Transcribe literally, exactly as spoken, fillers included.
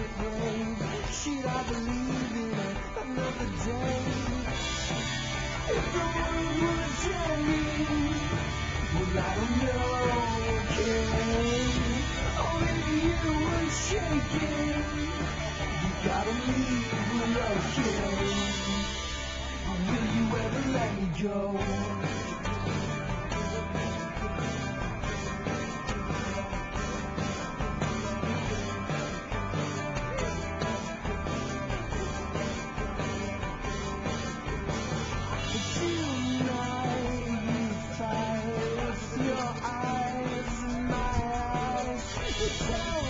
brave. Should I believe in another day? If the world would tell me, well, I don't know, okay. Only you were shaking. You gotta leave, well, okay. Will you ever let me go? Tonight you fight with your eyes in my eyes. You tell